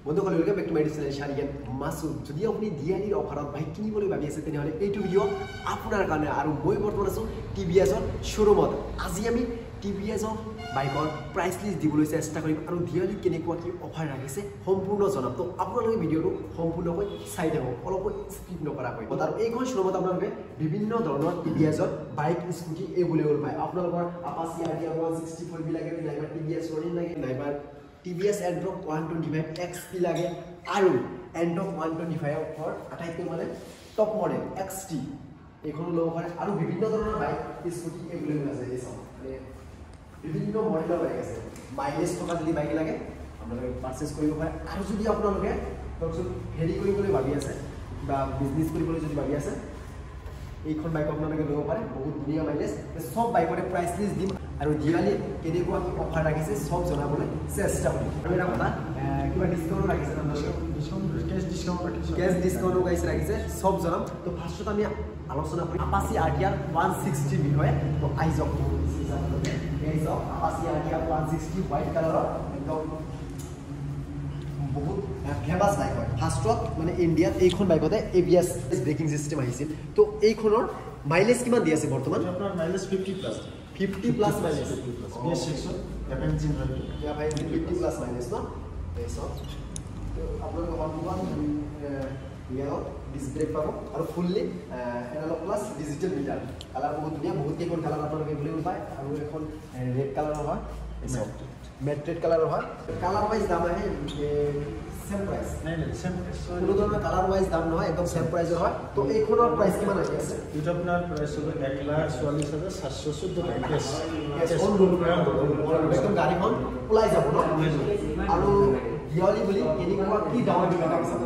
বন্ধুসকল welcome back to my channel Shariyan Masud. যদি আপনি দিয়ালির অফারত বাইক কিনিবলৈ ভাবি আছে তেনেহলে এইটো ভিডিও আপোনাৰ কাৰণে। আৰু মই বৰ্তমান আছো টিভিএছৰ শোৰুমত। আজি আমি টিভিএছৰ বাইকৰ প্ৰাইস লিষ্ট দিবলৈ চেষ্টা কৰিম আৰু দিয়ালিত কেনেকুৱা কি অফাৰ ৰাখিছে সম্পূৰ্ণ জনাম। তো আপোনালোকে ভিডিওটো সম্পূৰ্ণকৈ চাই থাকক, অলপ স্কিপ নকৰাকৈ। আৰু এইখন শোৰুমত আপোনালোকে বিভিন্ন ধৰণৰ টিভিএছৰ বাইক স্কুটি এভেইলেবল পায়। আপোনালোকৰ আপাচি আইডিয়া 164 বি লাগে, নাইবা টিভিএছ ৰনিং লাগে, নাইবা TVS Airrock 125 XP লাগে আৰু Airrock 125 ফৰ আটাইতকৈ মানে টপ মডেল XT এইখন লব পাৰে। আৰু বিভিন্ন ধৰণৰ বাইক স্কুটি এভেইলেবল আছে। এই সব মানে বিভিন্ন মডেলৰ বাইক আছে। মাইলেজ থকা যদি বাইক লাগে আপোনালোকে পাৰচেজ কৰিব পাৰে। আৰু যদি আপোনালোকে ধৰকচোন হেৰি কৰিবলৈ ভাবি আছে বা বিজনেছ কৰিবলৈ যদি ভাবি আছে এইখন বাইক আপোনালোকে ল'ব পাৰে। বহুত ধুনীয়া মাইলেজ। সব বাইকৰে প্ৰাইস লিষ্ট দিম আৰু দিৱালীত কেনেকুৱা কি অফাৰ ৰাখিছে সব জনাবলৈ চেষ্টা কৰিম। আৰু এটা কথা কিবা ডিসকাউন্ট ৰাখিছে না? কেছ ডিসকাউন্ট গাইছ ৰাখিছে, সব জনাম। তো ফাৰ্ষ্টত আমি আলোচনা কৰিম আপাচি আৰটিআৰ 160 বিষয়ে। তো আই যাওক আপাচি আৰটিআৰ 160 হোৱাইট কালাৰৰ একদম বহুত ফেমাস বাইক হয়। ফাৰ্ষ্টত মানে ইণ্ডিয়াত এইখন বাইকতে ABS ব্ৰেকিং সিস্টেম আহিছিল। তো এইখনৰ মাইলেজ কিমান দি আছে বৰ্তমান? আপোনাৰ মাইলেজ 50 প্লাস মাইলেজ। BS6 এপেঞ্জিন হয়। ইয়া ভাই 50 প্লাস মাইলেজ ন? এইসব আপোনালোকে সম্পূৰ্ণ ইয়াৰ ডিসপ্লে পাব আৰু fully analog plus digital meter. Colour বহুত ধুনীয়া, বহুত কেইখন কালাৰ আপোনালোকে এভেইলেবল পায়। আৰু এখন ৰেড কালাৰৰ হয়, এইসব মেট্ৰেড কালাৰৰ হয়। কালাৰ ওয়াইজ দাম আহে সেম প্রাইস নাই সেম প্রাইস, কোনো ধৰণৰ কালাৰ ওয়াইজ দাম নহয়, একদম সেম প্রাইসৰ হয়। তো এইখনৰ প্ৰাইস কিমান আহি আছে? এটা আপোনাৰ প্রাইস হবে 1,44,714 টাকা কেছ। এখন একদম গাড়ীখন ওলাই যাব ন? আৰু দিৱালী বুলি কেনেকুৱা কি দাম দিব লাগিছে?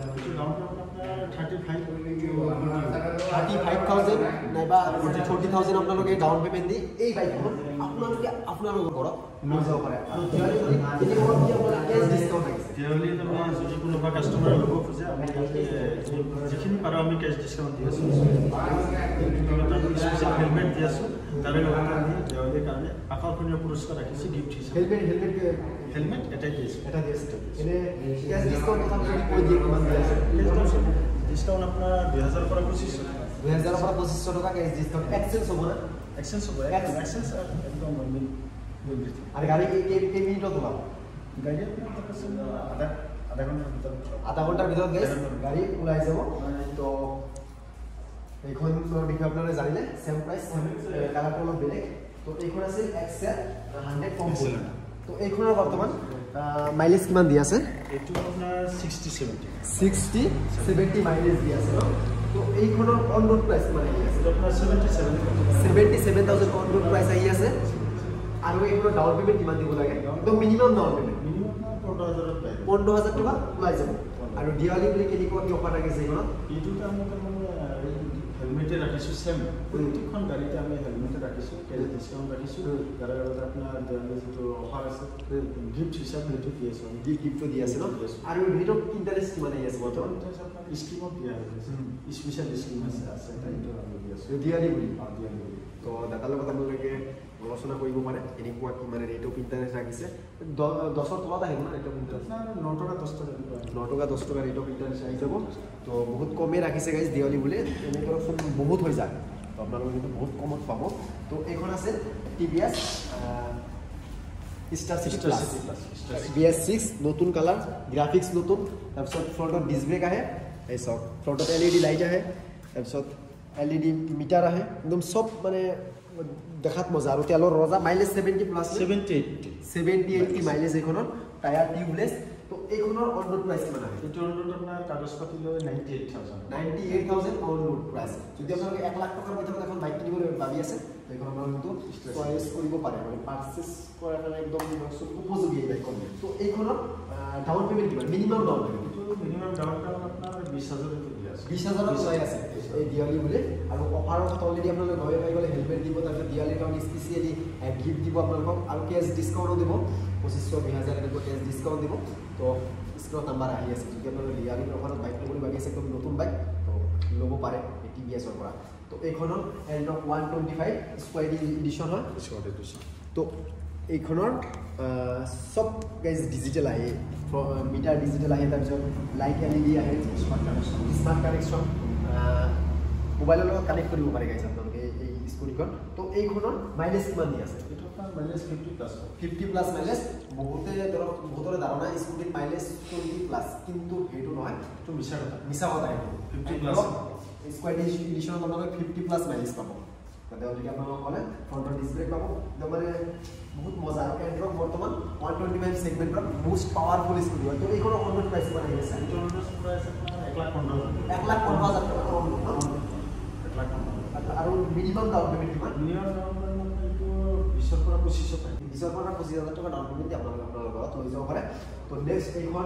35,000 নাইবা 40,000 আপোনালোকে ডাউন পেমেন্ট দি এই বাইকখন আপোনালোকে আপোনালোকৰ ঘৰত লৈ যাব পাৰে। আৰু দিৱালী বুলি কেনেকুৱা কি আপোনালোকে কেছ ডিসকাউন্ট লাগিছে? দিৱালী তুমি যদি কোনোবা কাস্টমাৰ ল'ব খোজে আমি যিখিনি পাৰো আমি কেছ ডিসকাউন্ট দি আছো। স্পেশাল হেলমেট দি আছো, তাৰে লগত আমি দিৱালীৰ কাৰণে আকৰ্ষণীয় পুৰস্কাৰ ৰাখিছো গিফ্ট হিচাপে। হেলমেট এটাই দিছো। এটা দিছে। এনে কেছ ডিসকাউন্ট কথা যদি কৈ দিয়ে কিমান দি আছে? ডিসকাউন্ট আপোনাৰ 2000 পৰা 2500 টাকা। 2000 পৰা 2500 টকা কেছ ডিসকাউন্ট। এক্সচেঞ্জ হ'ব না? এক্সচেঞ্জ হ'ব। এক্সচেঞ্জ একদম মিল এভরিথিং। আর গাড়ি কে মিনিটত ওলাব? গাড়ি আপনার আধা ঘন্টার ভিতৰত গাড়ি ওলাই যাব। তো এইখন বিষয়ে আপোনালোকে জানিলে সেম প্রাইস, কালাৰটো অলপ বেলেগ। তো এইখন আছিল XL 100 কম্পোনেন্ট। তো এইখনৰ বৰ্তমান মাইলেজ কিমান দি আছে? এইটো আপোনাৰ 60-70 মাইলেজ দি আছে ন? তো এইখনৰ অন ৰোড প্ৰাইস কিমান আহি আছে? আপোনাৰ 77,000 অন ৰোড প্ৰাইস আহি আছে। আৰু এইখনৰ ডাউন পেমেন্ট কিমান দিব লাগে? একদম মিনিমাম ডাউন পেমেন্ট 15,000 টকা ওলাই যাব। আৰু দিৱালী বুলি কেনেকুৱা কি অফাৰ ৰাখিছে এইখনত? এইটোত আমি হেলমেটে ৰাখিছোঁ সেম। প্ৰত্যেকখন গাড়ীতে আমি হেলমেটে ৰাখিছোঁ, কেছ ডিছকাউণ্ট ৰাখিছোঁ। তাৰে লগত আপোনাৰ দিৱালী যিটো অফাৰ আছে গিফ্ট হিচাপে সেইটো দি আছোঁ। গিফ্টটো দি আছে ন? আৰু ৰেট অফ ইণ্টাৰেষ্ট কিমান আহি আছে বৰ্তমান? আপোনাৰ স্কিমত দিয়া হৈছে, স্পেচিয়েল স্কিম আছে সেইটো আমি দি আছোঁ দিৱালী বুলি। দিৱালী বুলি। তো দাদাৰ লগত আপোনালোকে আলোচনা কৰিব পাৰে এনেকুৱা কি মানে ৰেট অফ ইণ্টাৰেষ্ট ৰাখিছে। 10ৰ তলত আহিব না ৰেট অফ ইণ্টাৰেষ্ট? 9 টকা 10 টকা 10 টকা ৰেট অফ ইণ্টাৰেষ্ট আহি যাব। তো বহুত কমেই ৰাখিছে গাইজ দিৱালী বুলি। এনেকৈ বহুত হৈ যায়, তো আপোনালোকে কিন্তু বহুত কমত পাব। তো এইখন আছে TVS star city plus BS6 নতুন কালাৰ, গ্ৰাফিক্স নতুন। তাৰপিছত ফ্ৰণ্টত ডিস্ক ব্ৰেক আহে, এই চব ফ্ৰণ্টত LED লাইট আহে, তাৰপিছত LED মিটাৰ আহে, একদম সব মানে দেখাত মজা। আৰু তেলৰ ৰজা। মাইলেজ 70 প্লাস 70-80 মাইলেজ এইখনৰ। Tyre tubeless. তো এইখনৰ অন ৰোড প্ৰাইস কিমান আহে? এইটো অন ৰোড আপোনাৰ কাগজ পাতি লৈ 98,000 অন ৰোড প্ৰাইস। যদি আপোনালোকে 1 লাখ টকাৰ ভিতৰত এখন বাইক কিনিবলৈ ভাবি আছে এইখন আপোনালোকে চয়েস কৰিব পাৰে, মানে পাৰচেজ কৰাৰ কাৰণে একদম উপযোগী এই বাইকখন। তো এইখনৰ ডাউন পেমেন্ট কিমান? Minimum down payment? Minimum down payment আপোনাৰ 20,000 দি আছে। 20,000 ওলাই আছে এই দিৱালী বুলি। আৰু অফাৰৰ কথা অলৰেডি আপোনালোকে ঘৰে পাই গ'লে হেলমেট দিব, তাৰপিছত দিৱালীৰ কাৰণে স্পেচিয়েলি গিফ্ট দিব আপোনালোকক, আৰু কেছ ডিছকাউণ্টো দিব। 2500-2000 এনেকৈ কেছ ডিছকাউণ্ট দিব। তো স্ক্ৰীনত নাম্বাৰ আহি আছে। যদি আপোনালোকে দিৱালীৰ অফাৰত বাইক ল'বলৈ ভাবি আছে, একদম নতুন বাইক, তো ল'ব পাৰে এই TVSৰ পৰা। তো এইখনৰ Airrock 125 স্কোয়ার এডিশন হয়। তো এইখনৰ সব গাইজ ডিজিটেল আহে। মিটাৰ ডিজিটেল আহে তাৰপিছত লাইট LED আহে স্মাৰ্ট কানেকশ্যন মোবাইলৰ লগত কানেক্ট কৰিব পাৰে গাইছ আপোনালোকে এই স্কুটিখন তো এইখনৰ মাইলেজ কিমান দি আছে এইটো আপোনাৰ মাইলেজ 50 প্লাছ মাইলেজ বহুতৰে ধাৰণা স্কুটিৰ মাইলেজ 20 প্লাছ কিন্তু সেইটো নহয় এইটো মিছা কথা 50 প্লাছ স্কোৱাড এডিশ্যনত আপোনালোকে 50 প্লাছ মাইলেজ পাব তাতে যদি আপোনালোকে ক'লে ফ্ৰণ্টৰ ডিছপ্লে পাব একদম মানে বহুত মজা আৰু এণ্ড্ৰইড বৰ্তমান 125 সেগমেন্টৰ মোষ্ট পাৱাৰফুল স্কুটি হয় তো এইখনৰ অনলাইন প্ৰাইচ কিমান আহি আছে এইটো অনলাইন প্ৰাইচ আপোনাৰ 1,15,000 টকা আৰু মিনিমাম ডাউন পেমেণ্ট কিমান মিনিমাম ডাউন পেমেণ্ট এইটো 20 পৰা 25 পায় 20 পৰা 25,000 টকা ডাউন পেমেণ্ট আপোনালোকে আপোনাৰ লগত লৈ যাব পাৰে তো নেক্সট এইখন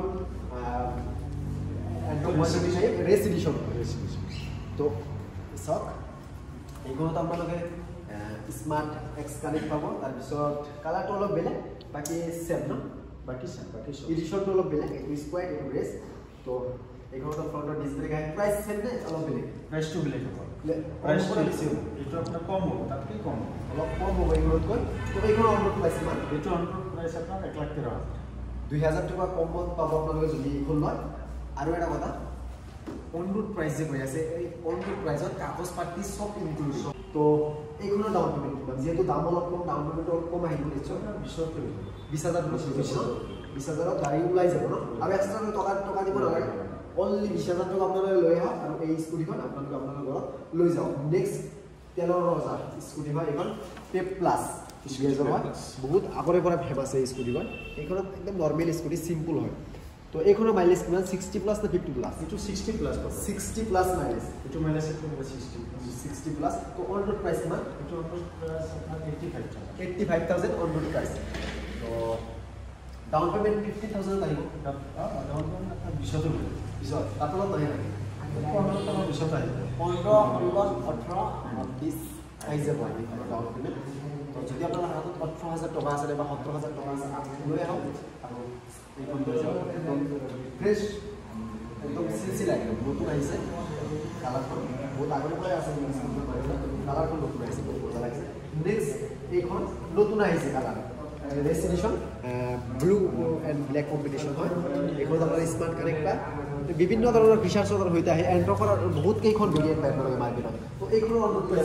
এণ্ড্ৰইড ৰেচ এডিশ্যন তো চাওক এইখনত আপোনালোকে স্মাৰ্ট এক্স কানেক্ট পাব তাৰপিছত কালাৰটো অলপ বেলেগ বাকী চেম ন বাকী এডিশ্যনটো অলপ বেলেগ এইটো স্কোৱাড এইটো ৰেচ তো এইখনত ফ্ৰণ্টৰ ডিছপ্লে গাইড প্ৰাইচ চেম নে অলপ বেলেগ প্ৰাইচটো বেলেগ হ'ব প্ৰাইচটো বেছি হ'ব এইটো আপোনাৰ কম হ'ব তাতকৈ কম হ'ব অলপ কম হ'ব এইখনতকৈ তো এইখনৰ অনৰোড প্ৰাইচ কিমান এইটো অনৰোড প্ৰাইচ আপোনাৰ 1,13,000 2,000 টকা কমত পাব আপোনালোকে যদি এইখন লয় আৰু এটা কথা অনৰোড প্ৰাইচ যে কৈ আছে এই অনৰোড প্ৰাইচত কাগজ পাতি চব ইনক্লুড তো এইখনৰ ডাউন পেমেণ্ট কিমান যিহেতু দাম অলপ কম ডাউন পেমেণ্ট অলপ কম আহিব নিশ্চয় 20,000 20,000ত গাড়ী ওলাই যাব ন আৰু এক্সট্ৰা টকা দিব নালাগে অনলি 20,000 টকা আপোনালোকে লৈ আহক আৰু এই স্কুটিখন আপোনালোকে আপোনালোকৰ ঘৰত লৈ যাওক নেক্সট 13,000 স্কুটি হয় এইখন পেপ প্লাছ বহুত আগৰে পৰা ফেমাছ এই স্কুটিখন এইখনত একদম নৰ্মেল স্কুটি চিম্পল হয় তো এইখনৰ মাইলেজ কিমান 60 প্লাছ নে 50 প্লাছ এইটো 60 প্লাছ পাব 60 প্লাছ মাইলেজ এইটো মাইলেজ এইটো 60 প্লাছ তো অনৰোড প্ৰাইচ কিমান এইটো অনৰোড প্ৰাইচ আপোনাৰ 85,000 অনৰোড প্ৰাইচ তো ডাউন পেমেণ্ট 50,000 আহিব ডাউন পেমেণ্ট আপোনাৰ 20 পিছত তাত অলপ নাহে নেকি 15,000 আহিব 15, 16, 18, 20 আহি যাব ডাউন পেমেণ্ট তো যদি আপোনাৰ হাতত 18,000 টকা আছে বা 17,000 টকা আছে লৈ আহক আৰু এইখন লৈ যাওক একদম ফ্ৰেছ একদম চিলচিলা একদম নতুন আহিছে কালাৰখন বহুত আগৰে পৰাই আছে কালাৰখন নতুন আহিছে বহুত মজা লাগিছে নেক্সট এইখন নতুন আহিছে colour race edition blue and black combination হয় এইখনত আপোনাৰ স্মাৰ্ট কানেক্ট পায় বিভিন্ন ধৰণৰ ফিচাৰ্ছৰ সৈতে আহে এণ্ড্ৰইডৰ বহুত কেইখন ভেৰিয়েণ্ট পায় আপোনালোকে মাৰ্কেটত তো এইখনৰ অনৰোড প্ৰাইচ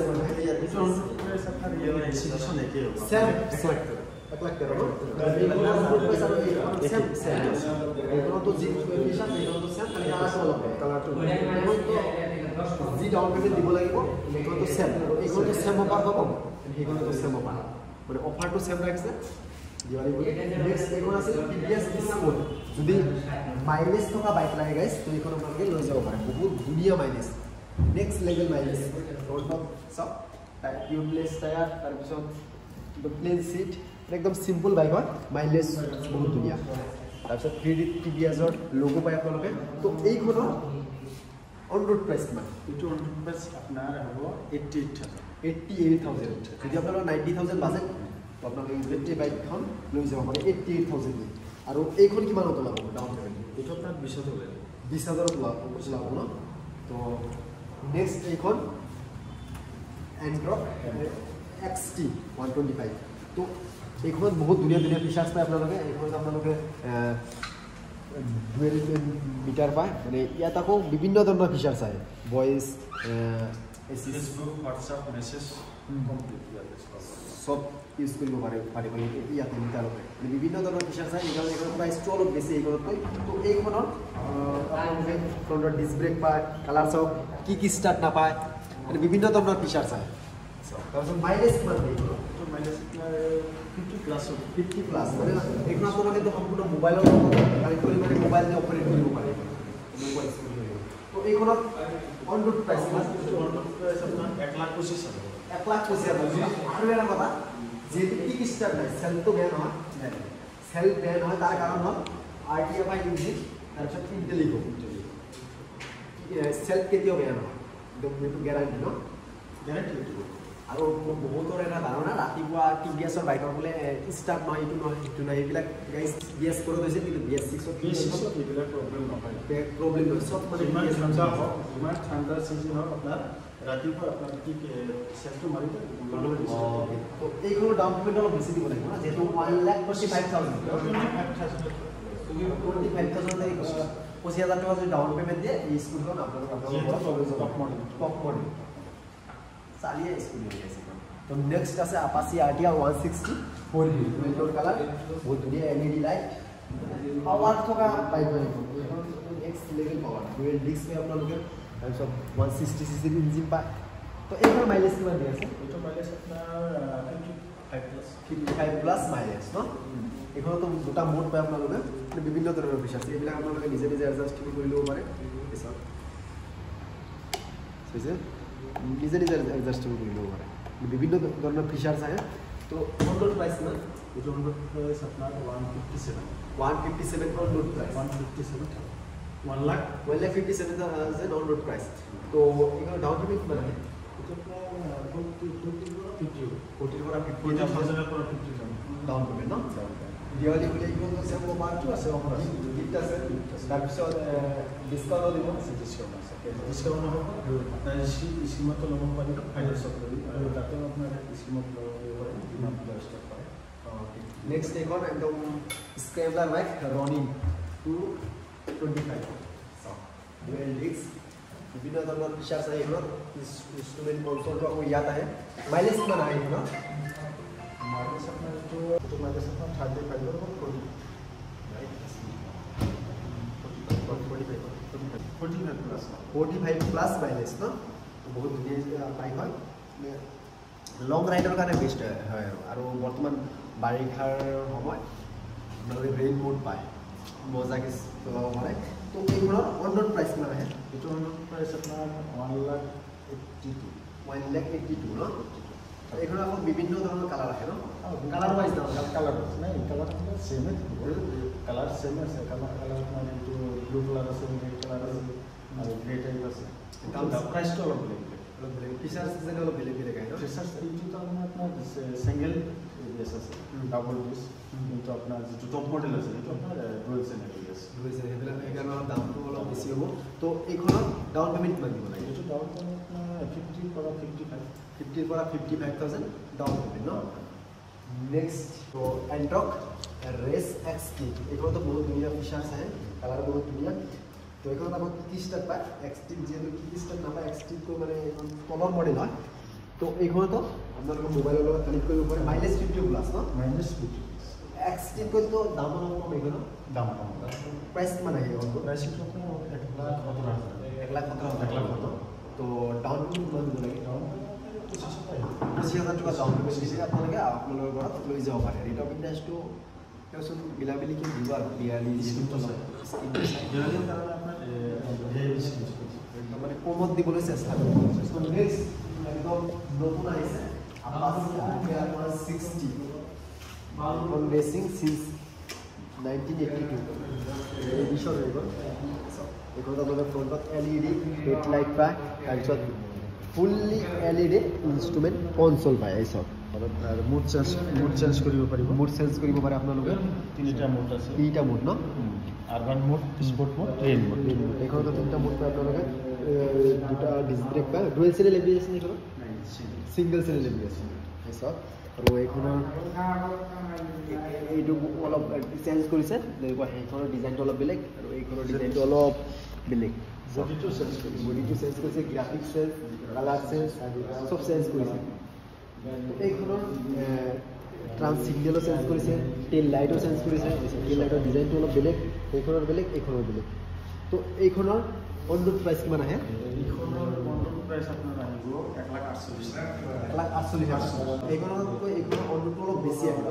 চেম 1,13,000 এইখনতো যি ফিচাৰ এইখনতো চেম খালি কালাৰটো যি ডাউন পেমেণ্ট দিব লাগিব এইখনতো চেম এইখনতো চেম অফাৰ পাব সেইখনতো চেম অফাৰ মানে অফাৰটো চেম ৰাখিছে দিৱালী বুলি নেক্সট এইখন আছে TVS স্পৰ্ট যদি মাইলেজ থকা বাইক লাগে গাইজ তো এইখন আপোনালোকে লৈ যাব পাৰে বহুত ধুনীয়া মাইলেজ নেক্সট লেভেল মাইলেজ চাওক টিউবলেছ টায়াৰ তাৰপিছত প্লেন চিট একদম চিম্পল বাইক হয় মাইলেজ বহুত ধুনীয়া তাৰপিছত 3D TVSৰ লোগো পায় আপোনালোকে তো এইখনৰ অনৰোড প্ৰাইচ কিমান এইটো অনৰোড প্ৰাইচ আপোনাৰ হ'ব 88,000 যদি আপোনালোকৰ 90,000 বাজেট তো আপোনালোকে বেটেৰী বাইকখন লৈ যাব পাৰে 88,000 দি আৰু এইখন কিমানত ওলাব ডাউন পেমেণ্ট এইটো আপোনাৰ 20,000 ওলাব ন তো নেক্সট এইখন এণ্ড্ৰইড XT 125 তো এইখনত বহুত ধুনীয়া ধুনীয়া ফিচাৰ্ছ পায় আপোনালোকে এইখনত আপোনালোকে ডুৱেল মিটাৰ পায় মানে ইয়াত আকৌ বিভিন্ন ধৰণৰ ফিচাৰ্ছ আহে ভইচ ফেচবুক হোৱাটছআপ মেছেজ সব ইউজ কৰিব পাৰিব ইয়াতে মিটাৰতে মানে বিভিন্ন ধৰণৰ ফিচাৰ্ছ আহে এইখনৰ প্ৰাইচটো অলপ বেছি এইখনতকৈ তো এইখনত আপোনালোকে ফ্ৰণ্টৰ ডিছ ব্ৰেক পায় কালাৰ চাওক কি ষ্টাৰ্ট নাপায় মানে বিভিন্ন ধৰণৰ ফিচাৰ্ছ আহে তাৰপিছত মাইলেজ কিমান মাইলেজ আপোনাৰ 50 প্লাছ মানে এইখন আপোনালোকে সম্পূৰ্ণ মোবাইলৰ লগত কানেক্ট কৰি মানে মোবাইল দিয়ে অপাৰেট কৰিব পাৰে মোবাইল তো এইখনত অনৰোড প্ৰাইচ অনৰোড প্ৰাইচ আপোনাৰ 1,25,000 1,25,000 আৰু এটা কথা যেহেতু কিক ষ্টাৰ্ট নাই চেলটো বেয়া নহয় চেল বেয়া নহয় তাৰ কাৰণ হ'ল RTFI ইঞ্জিন তাৰপিছত ইণ্টেলিগো চেল কেতিয়াও বেয়া নহয় একদম এইটো গেৰাণ্টি ন গেৰাণ্টি আৰু বহুতৰ এটা ধাৰণা ৰাতিপুৱা TVSৰ বাইকৰ বোলে ষ্টাৰ্ট নহয় এইটো নহয় সেইটো নহয় এইবিলাক গাইজ BS কৰি থৈছে কিন্তু BS6ত এইবিলাক প্ৰব্লেম নহয় চব মানে ইমান ঠাণ্ডা চিজন হওক আপোনাৰ ৰাতিপুৱা আপোনাৰ কি চেলটো মাৰি এইখনৰ ডাউন পেমেণ্ট অলপ বেছি দিব লাগিব না যিহেতু 1,25,000 তো 45,000 এই 25,000 টাকা যদি ডাউন পেমেন্ট দিয়ে এই স্কুলখন আপোনালোকৰ টপ মডেল চালিয়ে স্কুল হৈ আছে। তো নেক্সট আছে আপাচি আৰটিআৰ 160 4 কালাৰ বহুত ধুনীয়া LED লাইট পাৱাৰ থকা বাইক হয় এখন next level power dual disc হয় আপোনালোকে তাৰপিছত 160 cc ইঞ্জিন পায়। তো এইখন মাইলেজ কিমান দি আছে? এইটো মাইলেজ আপোনাৰ 55 প্লাস মাইলেজ ন এখনতো দুটা মোড পায় আপোনালোকে বিভিন্ন ধৰণৰ ফিচাৰ আছে এইবিলাক আপোনালোকে নিজে নিজে এডজাস্ট কৰি ল'ব পাৰে পিছত নিজে নিজে এডজাস্ট কৰি ল'ব পাৰে বিভিন্ন ধৰণৰ ফিচাৰ আছে। তো অনলোড প্ৰাইচ কিমান? এইটো অনলোড প্ৰাইচ আপোনাৰ 157 অনলোড প্ৰাইচ 1,57,000 অনলোড প্ৰাইচ। তো এইখন ডাউন পেমেণ্ট কিমান আহে? এইটো প্ৰায় 40 পৰা 50 ডাউন পেমেণ্ট ন দিৱালী বুলি এইখন আছে অফাৰটো আছে অফাৰ আছে গিফ্ট আছে তাৰপিছত ডিছকাউণ্ট দিব ডিছকাউণ্ট হ'ব আপোনাৰ স্কিমতো ল'ব পাৰিব ফাইনেন্সত কৰি আৰু তাতে আপোনাৰ স্কিমত ল'ব পাৰে যিমান ষ্টক পায়। নেক্সট এইখন একদম scrambler bike running 225 dual disc বিভিন্ন ধৰণৰ ফিচাৰ আছে এইখনত ইনষ্ট্ৰুমেণ্ট কনচোলটো আকৌ ইয়াত আহে। মাইলেজ কিমান আহে এইখনত? মাইলেজ আপোনাৰ এইটো মাইলেজ আপোনাৰ 45 প্লাস মাইলেজ ন বহুত ধুনীয়া বাইক হয় লং ৰাইডৰ কাৰণে বেষ্ট হয় আৰু বৰ্তমান বাৰিষাৰ সময় আপোনালোকে ৰেইন কোট পায় মজাকে চলাব পাৰে। তো এইখনৰ অনলোড প্ৰাইচ কিমান আহে? এইটো অনলোড প্ৰাইচ আপোনাৰ 1,82 ন এইখনৰ আকৌ বিভিন্ন ধৰণৰ কালাৰ আহে ন কালাৰ ৱাইজ দাম কালাৰ নাই কালাৰ আপোনাৰ সেমে কালাৰ সেম আছে কালাৰ আপোনাৰ এইটো ব্লু কালাৰ আছে ৰেড কালাৰ আছে আৰু গ্ৰে টাইপ আছে দাম প্ৰাইচটো অলপ বেলেগ ফিচাৰ্ছ যেনে অলপ বেলেগ বেলেগ আহে ন ফিচাৰ্ছ এইটো আপোনাৰ সিঙ্গেল এবিএছ আছে ডাবল ডিস কিন্তু আপোনাৰ যিটো টপ মডেল আছে সেইটো আপোনাৰ ডুৱেল চেনেল এবিএছ সেইবিলাক সেইকাৰণে অলপ দামটো অলপ বেছি হ'ব। তো এইখনত ডাউন পেমেণ্ট কিমান দিব লাগে? এইটো ডাউন পেমেণ্ট আপোনাৰ 50 পৰা 55,000 ডাউন পেমেণ্ট ন। নেক্সট তো এণ্ট্ৰক ৰেচ এক্সটি এইখনতো বহুত ধুনীয়া ফিচাৰ্ছ আহে কালাৰ বহুত ধুনীয়া। তো এইখনত আকৌ কি ষ্টাৰ্ট পায় এক্সটিভ যিহেতু কি ষ্টাৰ্ট নাপায় এক্সটিভকৈ মানে এইখন তলৰ মডেল হয়। তো এইখনতো আপোনালোকে মোবাইলৰ লগত কানেক্ট কৰিব পাৰে মাইলেজ 50 প্লাছ ন মাইনাছ 50 এক্সটিভকৈতো দাম অলপ কম এইখনৰ দাম কম প্ৰাইচ কিমান আহে এইখনটো? প্ৰাইচ এইটো আপোনাৰ 1,17,000 তো ডাউন পেমেণ্ট কিমান দিব লাগে? ডাউন 25,000 টকা ডাউন পেমেণ্ট দিছে আপোনালোকে আপোনালোকৰ ঘৰত লৈ যাব পাৰে। ৰেট অফ ইণ্টাৰেষ্টটো তেওঁচোন মিলামিলিকৈ দিব আৰু দিৱালী স্কিমটো চাই দিৱালীৰ কাৰণে আপোনাৰ মানে কমত দিবলৈ চেষ্টা কৰিব। নেক্সট একদম নতুন আহিছে Apache RTR 160 on racing since 1982 edition হৈ গ'ল। এইখনত আপোনালোকে ফ্ৰণ্টত LED হেডলাইট পায় তাৰপিছত ফুল্লি LED ইনষ্ট্ৰুমেণ্ট কনচোল পায় এই চব আৰু মুড চেঞ্জ কৰিব পাৰিব পাৰে আপোনালোকে তিনিটা মুড আছে তিনিটা মুড ন urban mode sport mode train mode এইখনতো তিনিটা মুড পায় আপোনালোকে দুটা ডিস্ক ব্ৰেক পায় ডুৱেল চেনেল এবিএছ এইখনত সিংগল চেনেল এবিএছ এই চব আৰু এইখনৰ এইটো অলপ চেঞ্জ কৰিছে যেনেকুৱা সেইখনৰ ডিজাইনটো অলপ বেলেগ আৰু এইখনৰ ডিজাইনটো অলপ বেলেগ বডিটো চেঞ্জ কৰিছে গ্ৰাফিক্স চেঞ্জ কালাৰ চেঞ্জ চব চেঞ্জ কৰিছে। এইখনৰ ট্ৰান্স সিগনেলো চেঞ্জ কৰিছে টেইল লাইটো চেঞ্জ কৰিছে টেইল লাইটৰ ডিজাইনটো অলপ বেলেগ সেইখনৰ বেলেগ এইখনৰ বেলেগ। তো এইখনৰ অনলোড প্ৰাইচ কিমান আহে? এইখনৰ অনলোড প্ৰাইচ আপোনাৰ আহিব 1,48,000 এইখনতকৈ এইখনৰ অনলোডটো অলপ বেছি আহে ন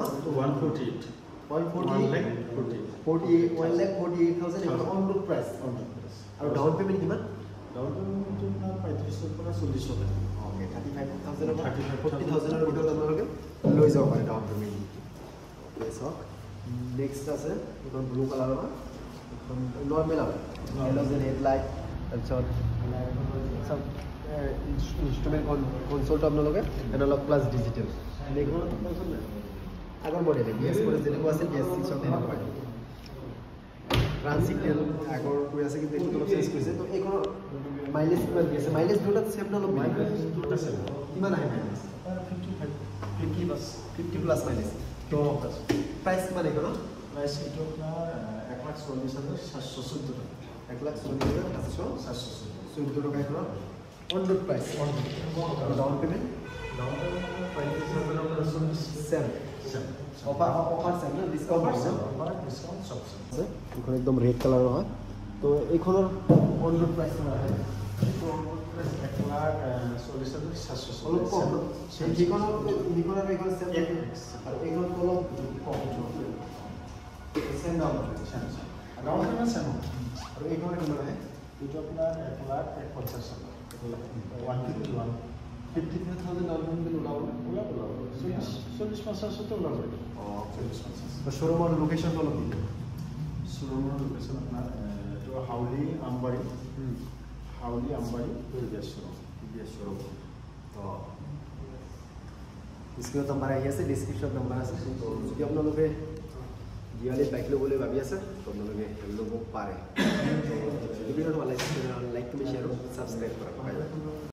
1,48,000 এইখনৰ অনলোড প্ৰাইচ আৰু ডাউন পেমেণ্ট কিমান? ডাউন পেমেণ্টটো আপোনাৰ 35,000 পৰা 40,000 অ'কে 35,000 40,000 ভিতৰত আপোনালোকে লৈ যাব পাৰে ডাউন পেমেণ্ট দি। চাওক নেক্সট আছে এইখন ব্লু কালাৰৰ এখন নৰ্মেল আৰু হেল'জেন হেডলাইট তাৰপিছত চব ইনষ্ট্ৰুমেণ্ট কনচোলটো আপোনালোকে এনালগ প্লাছ ডিজিটেল এইখনত আগৰ মডেল BS মডেল যেনেকুৱা আছিল BS6 তেনেকুৱা ট্ৰান্স সিগনেল আগৰ কৈ আছে কিন্তু এইটো অলপ চেঞ্জ কৰিছে। তো এইখনৰ মাইলেজ কিমান দি আছে? মাইলেজ দুটাত চেম ন অলপ কিমান আহে মাইলেজ? 50 plus mileage. তো প্ৰাইচ কিমান এইখনৰ? প্ৰাইচ এইটো আপোনাৰ 1,40,714 টাকা 1,40,714 টাকা এখন on road price down payment 7 offer 7 না ডিসকাউন্ট সব এখন একদম রেড কালার হয় তো এইখনৰ অন রোড প্রাইস না হয় 1,40,714 অলপ কম সেই ঠিকনাৰ এইখন সেম আৰু এইখন অলপ কম সেম দাম ডাউন পেমেন্ট সেম আৰু এইখন কিমান আহে এইটো আপোনাৰ 1,50,000 টাকা 150,000 ডাউন পেমেন্ট ওলাব 40-50 তো ওলাব 40-50 শোরুমৰ লোকেশন অলপ শোরুমৰ লোকেশন আপোনাৰ এইটো হাউলি আমবাৰী টিভিএছ শোরুম স্ক্ৰীনত নম্বৰ আহি আছে ডিছক্ৰিপশ্যন নম্বৰ আছে তো যদি আপোনালোকে দিৱালীত বাইক ল'বলৈ ভাবি আছে তো আপোনালোকে ল'ব পাৰে ভিডিঅ'টো ভাল লাগিছে লাইক কমেণ্ট শ্বেয়াৰ আৰু ছাবস্ক্ৰাইব কৰক